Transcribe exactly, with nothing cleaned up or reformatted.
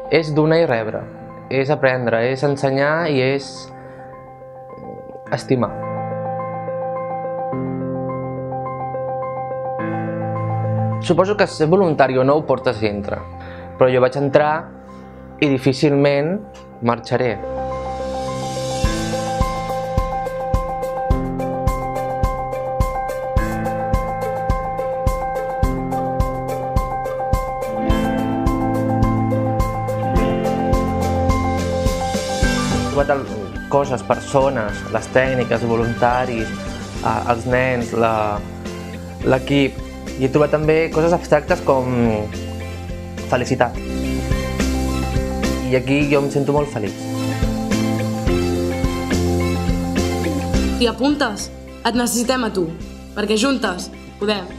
és donar i rebre, és aprendre, és ensenyar i és estimar. Suposo que ser voluntari o no ho portes dintre, però jo vaig entrar i difícilment marxaré. He trobat coses, persones, les tècniques, voluntaris, els nens, l'equip, i he trobat també coses abstractes com felicitat. I aquí jo em sento molt feliç. T'hi apuntes? Et necessitem a tu, perquè juntes podem.